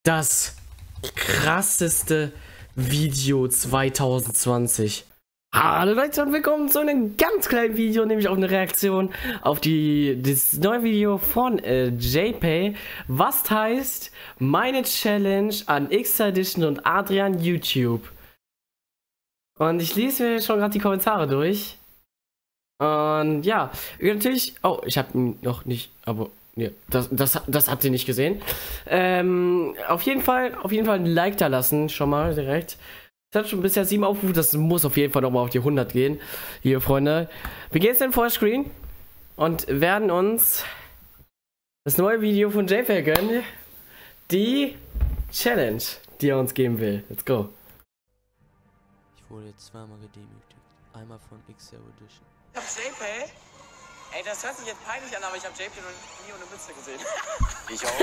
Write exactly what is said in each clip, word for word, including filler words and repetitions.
Das krasseste Video zwanzig zwanzig. Hallo Leute und willkommen zu einem ganz kleinen Video, nämlich auch eine Reaktion auf die, das neue Video von äh, J P, was heißt meine Challenge an X-Edition und Adrian YouTube. Und ich lese mir schon gerade die Kommentare durch. Und ja, natürlich, oh, ich habe ihn noch nicht, aber ja, das, das, das habt ihr nicht gesehen. Ähm, auf jeden Fall, auf jeden Fall ein Like da lassen, schon mal direkt. Es hat schon bisher sieben Aufrufe, das muss auf jeden Fall nochmal auf die hundert gehen. Hier, Freunde. Wir gehen jetzt in den Vollscreen und werden uns das neue Video von J P gönnen. Die Challenge, die er uns geben will. Let's go. Ich wurde jetzt zweimal gedemütigt. Einmal von X-Edition. Ich hab J P. Ey, das hört sich jetzt peinlich an, aber ich hab J P noch nie ohne Mütze gesehen. Ich auch.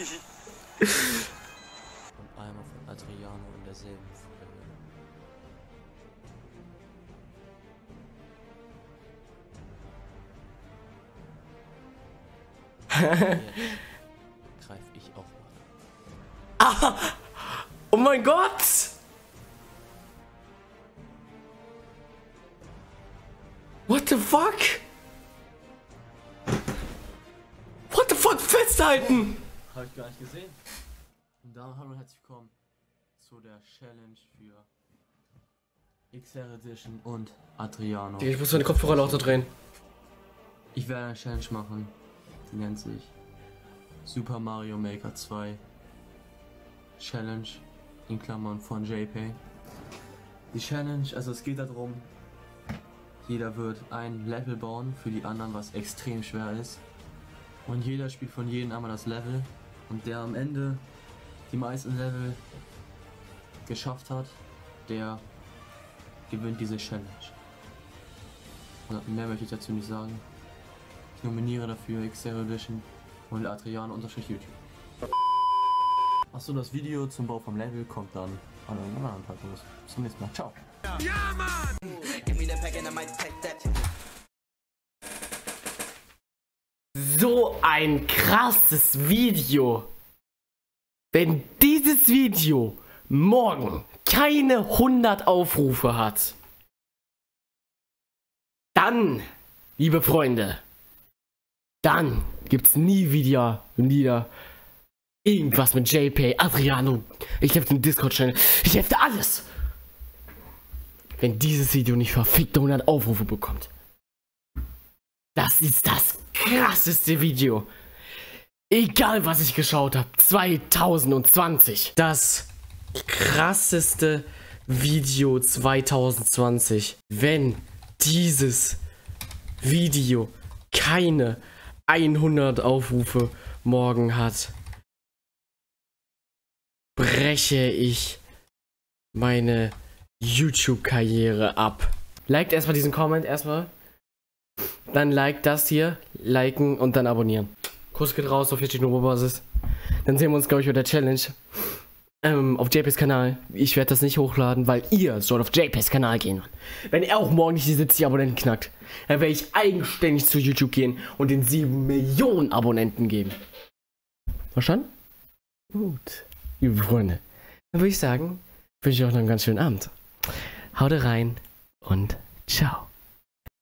Und einmal von Adriano in derselben Folge. Jetzt greif ich auch mal. Ah! Oh mein Gott! What the fuck? What the fuck? Festhalten! Hab ich gar nicht gesehen. Und dann hallo und herzlich willkommen zu der Challenge für X-Edition und Adriano. Ich muss meine Kopfhörer lauter drehen. Ich werde eine Challenge machen, die nennt sich Super Mario Maker zwei Challenge in Klammern von J P. Die Challenge, also es geht darum, jeder wird ein Level bauen für die anderen, was extrem schwer ist. Und jeder spielt von jedem einmal das Level. Und der am Ende die meisten Level geschafft hat, der gewinnt diese Challenge. Und mehr möchte ich dazu nicht sagen. Ich nominiere dafür X-Edition und Adriano unterstrich YouTube. Achso, das Video zum Bau vom Level kommt dann an einem anderen Tag los. Bis zum nächsten Mal. Ciao. Ja, Mann! So ein krasses Video. Wenn dieses Video morgen keine hundert Aufrufe hat, dann, liebe Freunde, dann gibt's nie wieder, wieder irgendwas mit J P, Adriano. Ich hefte den Discord-Channel. Ich hefte alles. Wenn dieses Video nicht verfickte hundert Aufrufe bekommt. Das ist das krasseste Video. Egal was ich geschaut habe. zwanzig zwanzig. Das krasseste Video zwanzig zwanzig. Wenn dieses Video keine hundert Aufrufe morgen hat, breche ich meine YouTube-Karriere ab. Liked erstmal diesen Comment, erstmal. Dann like das hier, liken und dann abonnieren. Kuss geht raus auf vierzig-Euro-Basis. Dann sehen wir uns, glaube ich, bei der Challenge. Ähm, auf J Ps Kanal. Ich werde das nicht hochladen, weil ihr sollt auf J Ps Kanal gehen. Wenn er auch morgen nicht die siebzig Abonnenten knackt, dann werde ich eigenständig zu YouTube gehen und den sieben Millionen Abonnenten geben. Verstanden? Gut. Liebe Freunde, dann würde ich sagen, wünsche ich euch noch einen ganz schönen Abend. Haut rein und ciao.